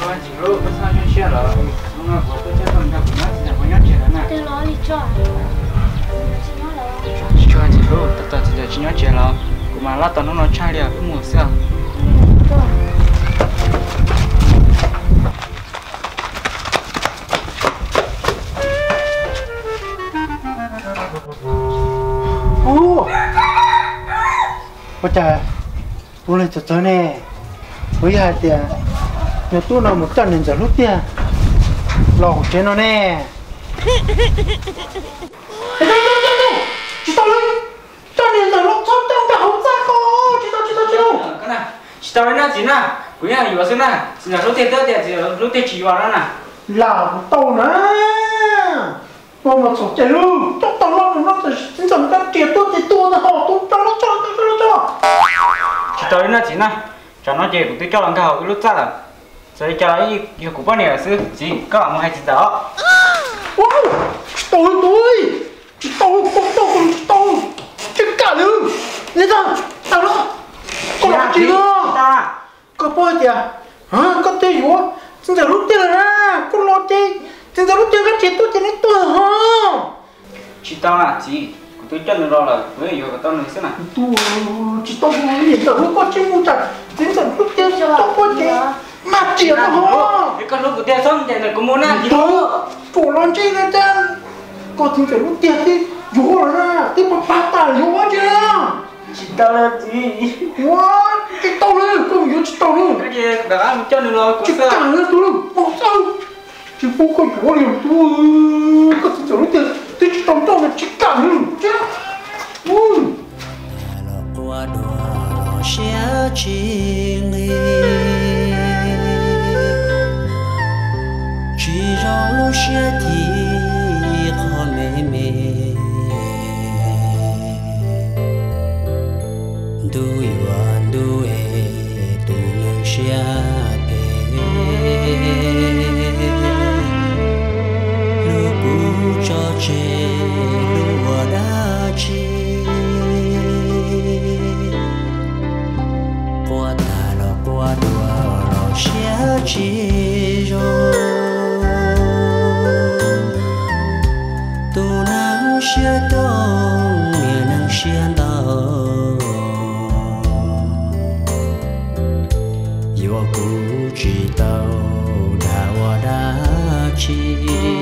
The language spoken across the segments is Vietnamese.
anh chỉ lúc có sao cho xe rồi lúc nào có tôi chơi phần gặp nó thì là có nhát chơi đó nè từ đó đi cho cho anh chỉ lúc tất cả thì chỉ nhát chơi rồi cũng mà lát tao nó chai đi cũng mua sao ôi trời ôi lên trời nè với hai tiền nhà tôi nào một trăm nên giờ lúc tiền lỏng trên nó nè chị tao lên trăm nên giờ lúc trăm trăm cả không ra cô chị tao cái này chị tao lên na chị na quý nhàอยู่xem na chị là lúc tiền tới tiền thì lúc tiền chỉ vào đó nè là tao nè mà sổ chạy luôn tao nó sẽ dần ra tiền tôi thì tôi là họ tôi cho chị tao lên na chị na cho nó chơi cũng tôi cho làm cái hậu lúc ra là rồi cho ấy yêu của bao nhiêu sư chị có làm một hai chị đó wow tôi chết cả luôn lên ra tao đó có làm gì không có bao tiền hả có tiền gì quá chính giờ lúc tiền là có lo tiền chính giờ lúc tiền cái tiền tôi tiền tôi hả chị tao là chị tôi cho nó là với yêu của tao nữa xem nào tôi chỉ tao nhìn giờ lúc có chim mua chặt chính giờ lúc tiền tao có tiền mà tiền hả cái con lúc của tiền xong tiền này có muốn ăn gì đâu chủ lo chi lên trên có chính giờ lúc tiền thì vô là thì mà bắt ta vô chưa chị tao là chị wow chị tao lên không hiểu chị tao lên cái gì đã cho nó lo chị cả lên tôi lên không sao chị vô có vô liền tôi có chính giờ lúc tiền thì chị tao cho là chị cả lên chứ qua đùa sẽ chuyện đi chỉ rong lúc sẽ thì khó mê mê đuôi hoàn đuôi tu nương sẽ về lúc cũ cho chê lúc đã chi qua ta lo qua đùa lo sẽ chi rồi tu nắng sẽ đông miền nắng sẽ đau yêu cũ chỉ tao đã qua đã chi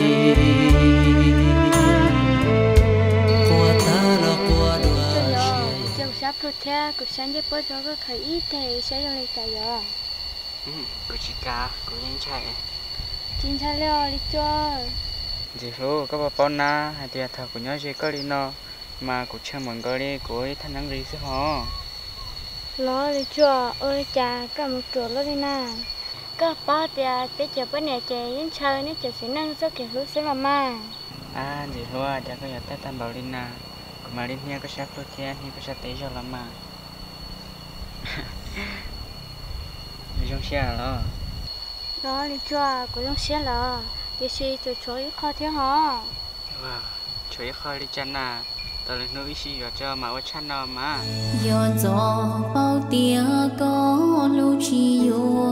qua ta lo qua đùa trong sắp thôi theo cuộc sống giúp bố cho có khởi ý thì sẽ cho lịch tài rồi của chị cả của anh trai chính xác rồi đi cho chị số các bà con na hay thì thằng của nhau chỉ có đi nó mà của chơi món cái đi của thanh năng gì chứ hả nó đi cho ơi cha cả một chỗ đó đi na các ba thì bây giờ bên này chơi những chơi những chơi sẽ năng số kiểu lúc sẽ làm mà chị lo đã có nhà tết tam bảo đi na của mà lên nhà có sắp luôn thì anh có sắp tới rồi làm mà đi trong xe rồi nó đi cho của trong xe là để suy từ chối khó thế hả wow chối khó đi chân à tao lên núi xí vào cho mà ở chân nào mà do gió bao tia có lưu chi yêu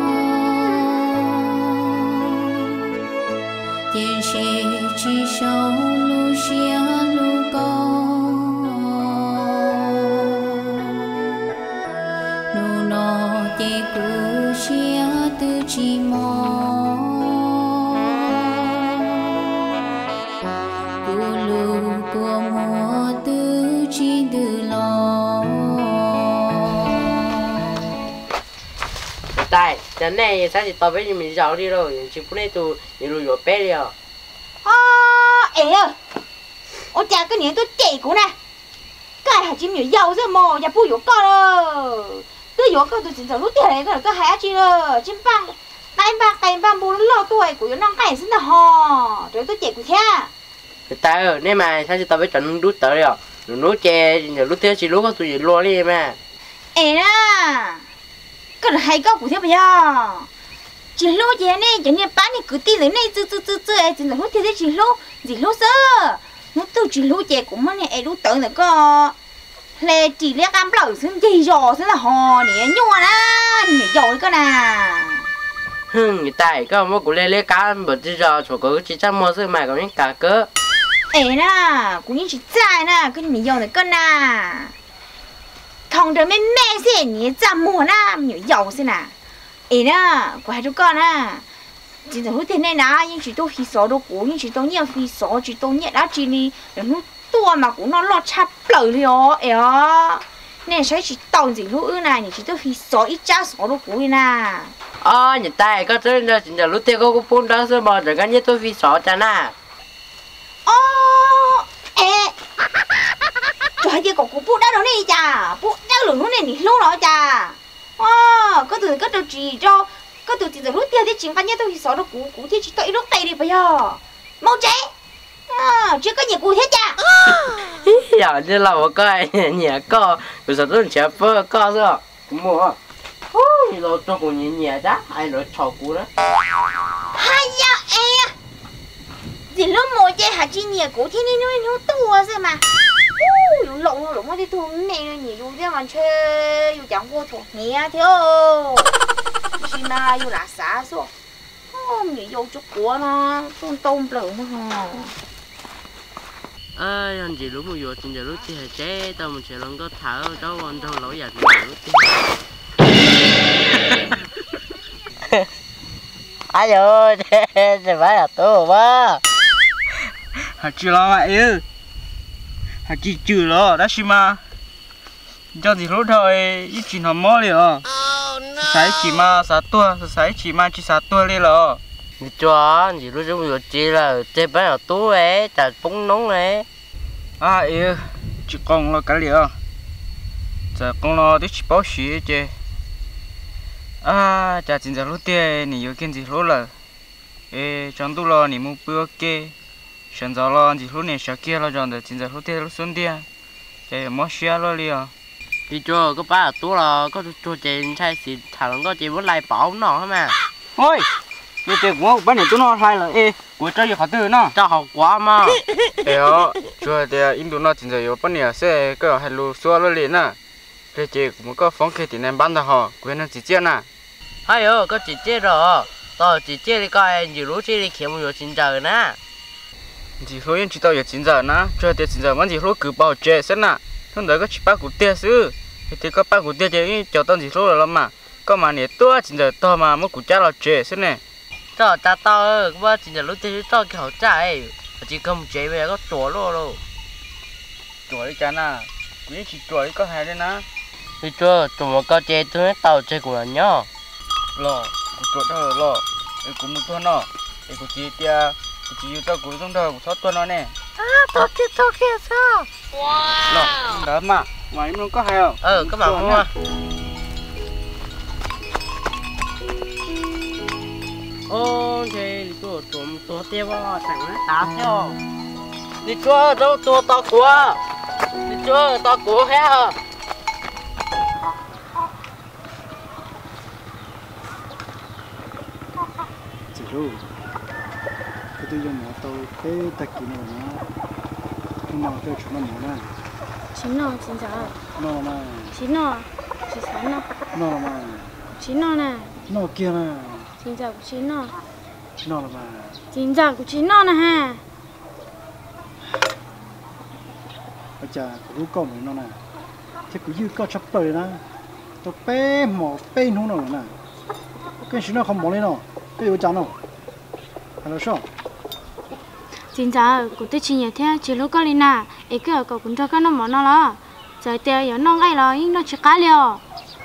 tiền sĩ chi sâu lưu xia lưu có lưu nó tê cú xia tư chi mò của mùa tư chi tư lo tại giờ này sao thì tao với mình giàu đi rồi chỉ bữa nay tụi nhiều lùi bé đi à ê ơi ôi cha cái này tôi chạy của nè cái hạt chim nhiều giàu ra mò nhà bùi của con rồi tôi vô con tôi chỉ giờ lúc tiền này cái hạt chi rồi chim tay băng bù lo tuổi của nó cái xin là hò rồi tôi chạy của theo tại ơi nếu mà sao thì tao với trận đút tới rồi nó che lúc thế chỉ lúc có tụi gì lo đi mà ê na cái này hay có của theo bây giờ chỉ lúc vậy này chỉ nên bán thì cứ tin lấy này chứ chỉ là lúc thế chỉ lúc gì lúc sơ nó tôi chỉ lúc vậy cũng mà này lúc tới nữa có lệ chỉ lẽ cam lẩu xứng gì rồi xứng là hò nè nhua na nè rồi cơ nè người ta có một cú lê cá bữa chỉ giờ chỗ có chỉ trăm mua sữa mà có những cá cỡ ấy nè cũng như chỉ dài nè cái mình dùng để cân nè không được mấy mẹ gì nhỉ trăm mua nè mình dùng xem nè ấy nè của hai đứa con nè chỉ là lúc thế này nè nhưng chỉ tôi khi số đâu cũ nhưng chỉ tôi nhiều khi số chỉ tôi nhẹ đã chỉ đi để lúc tua mà cũng nó lọt chắp lời đi ó nên sẽ chỉ tàu gì lúc này chỉ tôi khi số ít cha số đâu cũ nè người ta có chơi là chỉ là lúc thế có phun đó sữa bò rồi cái nhất tôi phi sọ cho nè trời ơi có bút đá đâu này chà bút đá lửng lúc này thì lúc đó chà có từ có từ chỉ cho có từ chỉ từ lúc tiêu thì chính phát nhất tôi thì xóa được cú thì chỉ tội lúc tay đi bây giờ mau cháy chưa có nhiều cú thế chà giờ như là một cái nhà co rồi sao tôi chả phơ co rồi mua rồi cho cô nhẹ đó ai rồi chọc cú đó hay ya gì lúc mua chơi hạt chi nhiều cú thì nó tua rồi mà lộn đi thôi mẹ nhỉ dù thế mà chơi dù chẳng qua thuộc nhẹ thế chỉ mà dù là xả xuống nhỉ dù chút của nó tôm lợn mà anh chị lúc mua chính giờ lúc thì chế tao mình sẽ lần có thở cháu anh đâu lỗi giặt ai ơi thế phải là tôi mà hạt chưa lo vậy ư hạt chỉ trừ lo đã xí mà cho gì lúc thôi ít chuyện họ mót liền sấy chỉ mà sát tua sấy chỉ mà chỉ sát tua liền rồi đi cho gì lúc chúng tôi chỉ là chế phải là tôi ấy chả bún nóng này ư chỉ con lo cái liền giờ con lo đi chỉ bảo xí chứ chả chính giờ lúc tiền nhiều cái gì lúc là trong tu lo nhiều mua bữa kia hiện giờ lo chỉ lúc này sẽ kia lo chọn được chính giờ lúc tiền lúc xuân tiền chạy mất xe lo liền đi cho có ba tú là có cho chị thay xịt thằng có chị muốn lại bảo nó mà ôi như thế cũng bắt này tôi nó thay là của cho học từ nó cho học quá mà cho thì in tụ nó chính giờ bắt này sẽ có hai lô xóa lo liền nè cái chị cũng có phóng cái tiền em bán được họ quên nó chỉ chết nè hay có chỉ chết rồi tao chỉ chết đi coi nhiều lúc chết đi kiếm một chính giờ nè chỉ số yên chỉ tao có chính giờ nè cho thì chính giờ vẫn chỉ số cứ bảo chết xét nè không đợi có chỉ ba củ tiền xứ thì có ba củ tiền chứ cho tao chỉ số rồi lắm mà có mà nè tôi chính giờ tao mà mất củ cha là chết xét nè cho cha tao qua chính giờ lúc tiền tao cái hậu cha ấy chỉ không chết bây giờ có chùa luôn chùa đi cha nè quý chỉ chùa đi có hai đấy nè đi chùa chùa mà có chết tôi tao chết của anh nhá lo củ chùa đó lo củ một tuần nó củ chỉ tia chỉ yêu tao củ trong đó củ sáu tuần nó nè tao kia sao lo đó mà ngoài nó có hay không các bạn mua thì tôi tiêu vào chẳng nó đá theo đi chua đâu tôi tao của đi chua tao của hết chỉ rồi cái tôi dùng nó tao cái tạch kia nó cái chúng nó mỏ nè chín nó chín giờ nó mà chín nó chín sáng nó mà chín nó nè nó kia nè chín giờ của chín nó mà chín giờ của chín nó nè ha bây giờ cái con mình nó nè thì cứ như có chấp tới nè tôi bé mỏ bé nó nè cái chuyện nó không mỏ lên nó cái yếu chán nó hay là sao chín giờ của tôi chỉ nhớ thế chỉ lúc có lên nè ấy cái cậu cũng cho cái nó mỏ nó là giờ tiêu giờ nó ngay là nó chỉ cá liều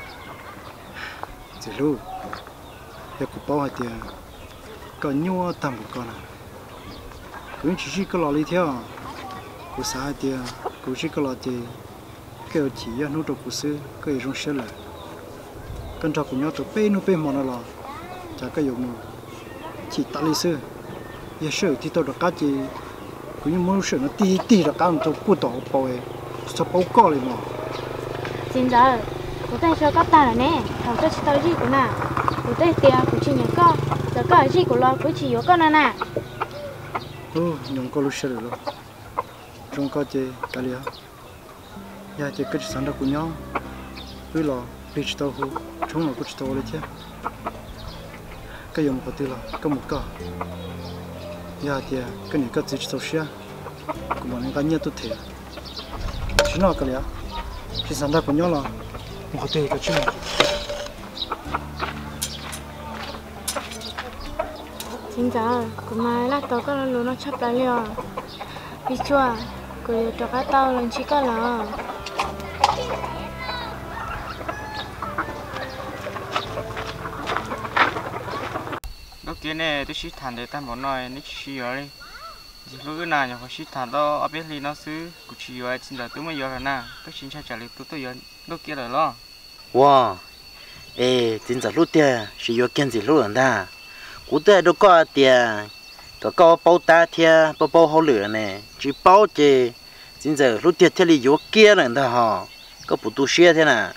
chỉ lúc giờ cụ bao hai tiền còn nhau tầm của con à cũng chỉ có lò đi theo cụ xả hai tiền cụ chỉ có lò thì cái chỉ là nút đồ cụ sư cái giống xe lại con trâu của nhau trâu bé nó bé mòn nó là chả cái dùng chỉ ta lý sư giờ sửa thì tôi được cái gì cũng như muốn sửa nó tí được cái tôi bút tỏ bao ấy sao bao co lại mà chín giờ của tôi cho các ta là nè thằng tôi chỉ tao gì của nè của tôi tiền của chị nhớ co giờ có gì của lo của chị yếu con nè nhung có lúc sửa rồi trong có chơi cái gì giờ chơi cái sản phẩm của nhau với lo digital hú chúng nó cũng tao lấy chứ cái dùng một tiêu là cái một cái giờ thì cái này cái gì sâu xia cũng muốn cái nhớ tôi thấy chỉ nói cái này chỉ sản xuất của nhau là một tiêu cái chuyện chính giờ của mai là tao có luôn nó chấp lại liền đi chua của cho cái tao lần chỉ có là lúc kia này tôi chỉ thằng để tan bỏ nói nó chỉ rồi đi chỉ lúc nào nhà họ chỉ thằng đó ở bên里nó xứ cũng chỉ rồi chính là tôi mới rồi nè tôi chỉ trả lời tôi rồi lúc kia rồi lo wow chính là lúc kia chỉ có kiến gì lúc rồi ta cú tới đâu có tiền có bao ta thia bao hậu lửa này chỉ bao chỉ chính giờ lúc kia thì có kia rồi ta họ có bút tu xe thế nào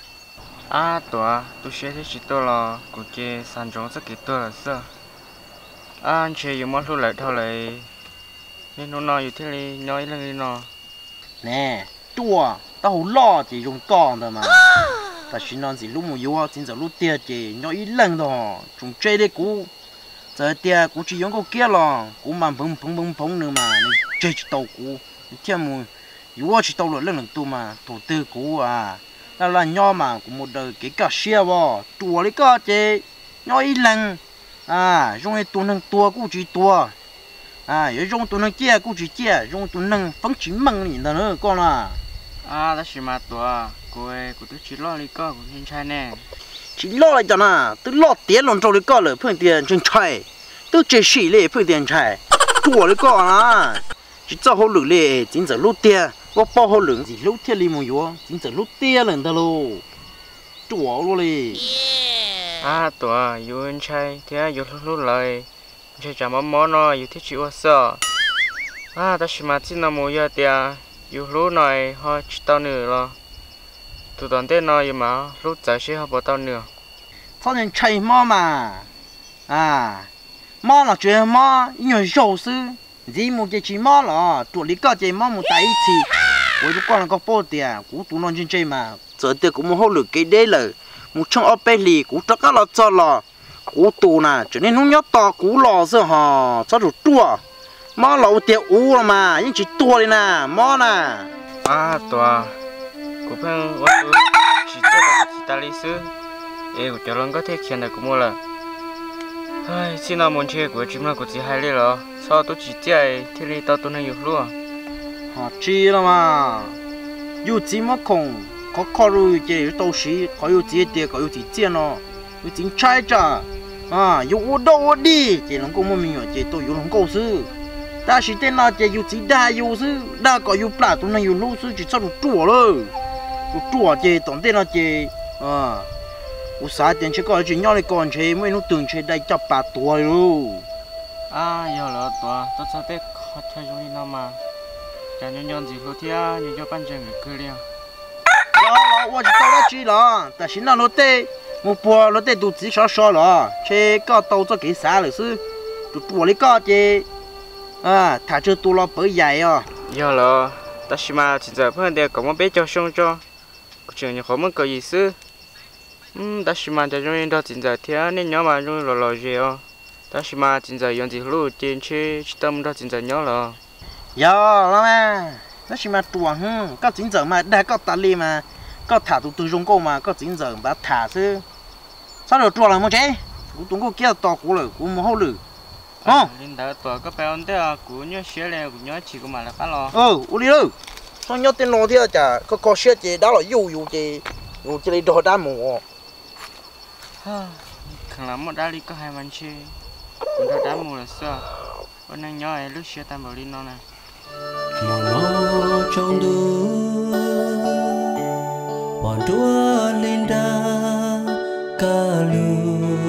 tôi xe thì chỉ tôi là của cái sản phẩm sẽ kịp tôi là sao anh chơi dùng món thu lại thôi lại nên nó nói thế này nói lên nó nè tua tao lo chỉ dùng con thôi mà ta chỉ nói gì lúc mua yếu chính giờ lúc tiền chỉ nói ít lần thôi chúng chơi đấy cú giờ tiền cú chỉ dùng cái kia lo cú mà phồng nữa mà chơi chỉ tàu cú thêm mùi yếu chỉ tàu lần lần tu mà tổ tư cú là nhỏ mà cũng một đời cái cả xe vào tua đấy cả chứ nói ít lần dùng cái tu nâng tua cú chỉ tua dùng tu nâng chia cú chỉ chia dùng tu nâng phấn chỉ măng gì nữa con đó là mà tua cô tôi chỉ lo đi co của thiên trai nè chỉ lo lại cho nè tôi lo tiền lòng trâu đi co rồi phương tiền chân trai tôi chỉ xỉ lệ phương tiền trai tua đi co chỉ cho hậu lực lệ chính giờ lúc tiền có bao hậu lực gì lúc tiền đi mua yếu chính giờ lúc tiền lần đó luôn tua luôn đi tua yếu anh trai thế yếu lúc lại chơi chả món nó yếu thích chịu sợ ta chỉ mà chỉ là mua yếu tiền yếu lúc này họ chỉ tao nữa lo tụi tao tên nói mà lúc giải sẽ họ bỏ tao nữa sao nên chơi mò mà mò là chuyện mò nhiều dầu sư gì một cái chỉ mò là tụi lý có chơi mò một tại chi tôi con là có bao tiền cũng tụi nó chơi mà giờ tiền cũng một hậu lực cái đấy là một trong ở bên lì cũng tất cả là cho là cũng tụi nè cho nên nó nhớ to cũng lo rồi hả cho được tua mò là tiền u mà nhưng chỉ tua đi nè mò nè tua của phương tôi chỉ cho được chỉ ta lý sư của cháu lần có thể khiến được cũng mua là xin nào muốn chơi của chúng nó cũng chỉ hay rồi sau tôi chỉ chơi thì đi tao tôi nên dùng luôn họ chi là mà yêu chỉ mà không có khó rồi chơi đâu xí có yêu chỉ tiền có yêu chỉ tiền nó yêu chỉ trái trả yêu đâu đi chơi nó cũng mình chơi tôi yêu nó câu sư ta chỉ tên là chơi yêu chỉ đa yêu sư đa có yêu plá tôi nên yêu lú sư chỉ sao được chùa rồi chùa chơi tổng tên là chơi u sa tiền chỉ có chuyện nhỏ này còn chơi mấy nó tưởng chơi đây chấp bát tuổi luôn giờ là tuổi tôi sao thế khó chơi giống như nào mà chả nhon gì thôi thì nhon cho ban chân người cười liền là tôi chỉ tao đã chỉ là但是那老爹我不老爹都只少了去搞到这给啥了是就多的搞的他这多了不野 giờ là ta chỉ mà chỉ giờ phải để có một bé cho xong cho trường nhà khó muốn có gì xứ ta chỉ mà cho chúng đó chỉ giờ thế nên nhỏ mà chúng lò gì ta chỉ mà chỉ giờ dùng gì luôn trên chơi tâm đó chỉ giờ nhỏ là giờ mà ta chỉ mà tuồng có chỉ giờ mà đã có tali mà có thả tụi dùng cô mà có chỉ giờ mà thả chứ sao được tuồng là một chế tụi cô kia to cũ rồi cũng một hậu lử linh đạo tuổi có bao nhiêu của nhớ xé lên của nhớ chỉ có mà là phá lo u đi đâu sao nhớ tên nó thì chả có xé chế đó là yêu chế đi đồ đá mù khẳng lắm một đá đi có hai万chơi còn đồ đá mù là sao con đang nhớ ấy lúc xé tam bảo linh nó này một lỗ trong đu bọn đua linh đá ca lu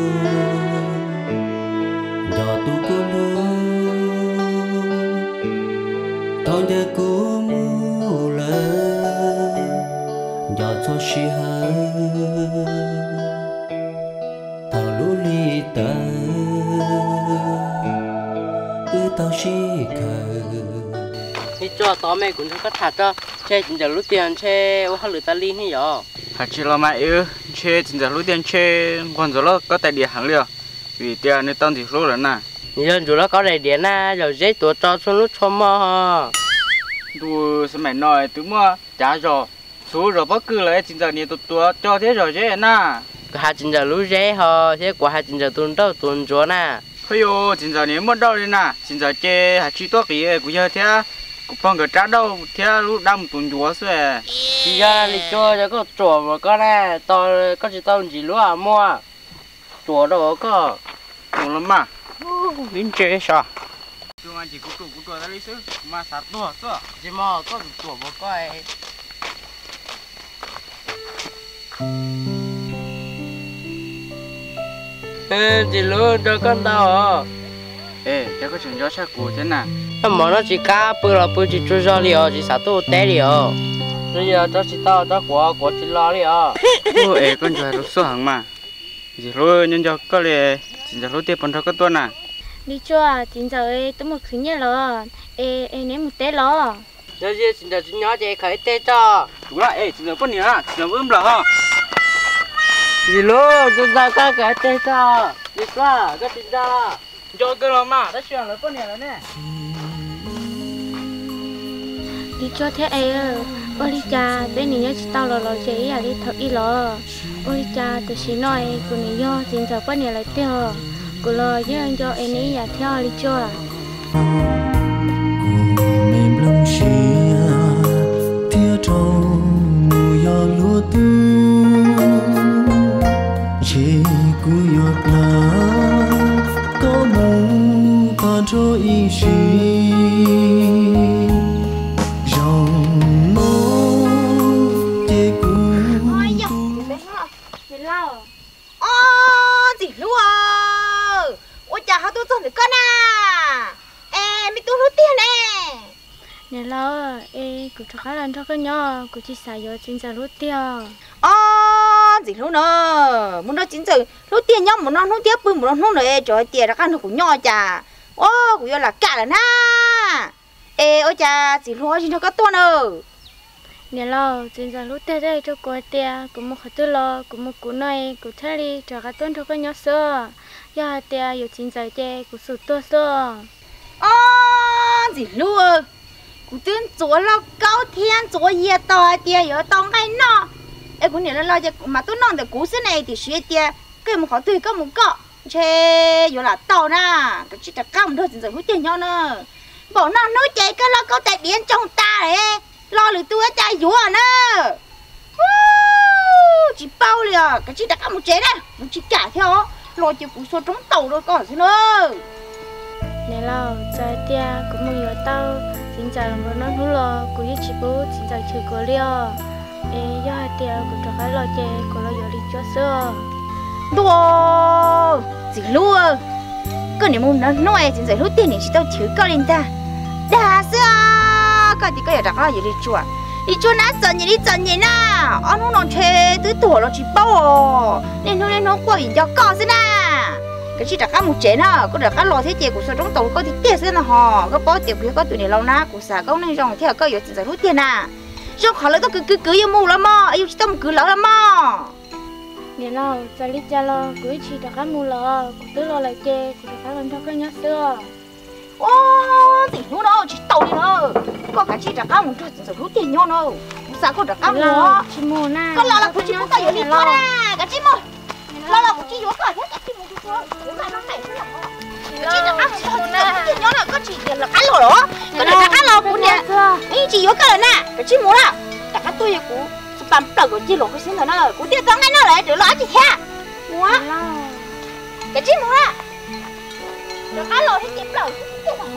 đò tu cô lu tao để cô mu lơ đò cho she ha tao lu li ta tao she ka đi cho tao mẹ cũng không có thật cho chơi chỉ giờ lúc tiền chơi ô hao lửa ta liên hay giờ chỉ là mày chơi chỉ giờ lúc tiền chơi còn rồi có tài địa hàng liền vì tiền nên tao thì số rồi nè giờ chủ nó có đầy điện à giờ dễ tuổi cho xuống lúc cho mò tôi sẽ mày nói từ mua trả rồi số rồi bất cứ là chính giờ nhiều tuổi cho thế rồi chứ nè hai chính giờ lúc dễ ho thế quả hai chính giờ tuần đâu tuần chúa nè ôi yo chính giờ nhiều mất đâu đi nè chính giờ chơi hai chi tốt cái của giờ thế cũng phong cái trả đâu thế lúc đâm tuần chúa xưa chỉ ra đi cho có chùa mà có nè tao có chỉ tao chỉ lúa mua chùa đâu có đúng lắm mà đến chơi sao chúng anh chỉ có trụ ra đi xứ mà sát tua chỉ mò có chùa mà coi chỉ lúa cho con tao ê chắc có chuyện gió sát của thế nào mà nó chỉ cá bự là bự chỉ chui ra liền chỉ sát tu té liền bây giờ cho chỉ tao cho quả chỉ lo liền ôi con trời lúc số hàng mà chỉ rồi nhân cho có lẽ chỉ là lúc tiếp phần thâu có tuần à đi cho chính giờ tôi một thứ nhớ lo ném một té lo giờ chỉ là chỉ nhỏ chị khởi té cho đúng rồi chỉ là phân nhỉ chỉ là ươm là ha gì luôn chúng ta có cái té cho đi qua cái tin ra cho cái lo mà đã chuyện là phân nhỉ rồi nè đi cho thế ôi đi cha bên này nhớ chỉ tao lo chế à đi thật đi lo ôi cha tôi chỉ nói của này do chính giờ bên này lại tiêu của lo với anh cho em ấy nhà theo đi cho à mềm lòng chia thia trâu mùi gió lúa tu chỉ cú giọt lá có mù ta cho ý chí gì luôn ôi chà họ tôi dọn được con à em mi tôi hút tiền nè nè lo cũng cho khá là cho cái nhỏ cũng chỉ xài vô chính giờ hút tiền gì luôn nữa muốn nói chính giờ hút tiền nhau muốn nó hút tiếp muốn nó hút nữa trời tiền là cái nó cũng nhỏ chà cũng là cả là na ôi chà gì luôn chỉ cho các tuần nữa nè lo chính giờ lúc tết đây cho cô tia cũng một khẩu tư lo cũng một cú này cũng thay đi cho các tuần cho cái nhỏ sữa giờ tiaอยู่chính giờ chơi cũng sụt tua sữa gì luôn cũng tưởng chúa lo cao thiên chúa ye to tia ở tông cái nó cũng nè lo cho mà tôi nói được cú xí này thì suy tia cái một khẩu tư có một cọ chê rồi là tàu na cái chỉ là cao một thôi chính giờ hút tiền nhau nữa bỏ nó nói chơi cái lo cao tại điện trong ta đấy lo lử tôi chạy vú à nè chỉ bao liền cái chị đặt một chế này nó chỉ cả theo lo chỉ cú số trống tàu thôi còn gì nữa nè lo trời tia cũng một giờ tao chính giờ mà nó hú lo cũng như chỉ bố chính giờ chịu có liò giờ tia cũng cho cái lo chơi cũng lo giờ đi cho sữa đùa gì luôn cái này muốn nó nói chính giờ lúc tiền này chỉ tao thiếu cao lên ta đà sữa cái thì cái giờ đặt ra gì đi chua nát dần gì na anh nó chơi tứ tuổi nó chỉ bao nên nó qua hình cho con thế na cái chỉ đặt ra một chế na có đặt ra lò thế chế của số trong tàu có thì tiền thế na hò có bao tiền có tụi này lâu na của xã có nên rong theo cái giờ chỉ rút tiền à trong khó lấy tao cứ yêu mù lắm mà yêu chỉ tao cứ lỡ lắm mà nè lo giờ đi cha lo cứ chỉ đặt ra mù lo cũng tứ lo lại chơi cũng đặt ra lên cho cái nhát xưa thì nó đâu chỉ tàu đi nữa có cả chị đặt cam một chút rồi rút tiền nhau đâu sao có đặt cam nữa chị mua na có là của chị cũng có gì đó nè cả chị mua là của chị vô cả thế cả chị mua chút nữa mà nó này thế là chị đặt cam một chút rồi tiền nhau là có chị tiền là cái lỗ đó có đặt cái lỗ của nè ý chị vô cả nè cả chị mua là đặt cái tôi của bạn tờ của chị lỗ cái xin thôi nè của tiền tăng cái nó lại được lo chị thế mua cả chị mua là đặt cái lỗ thì chị lỗ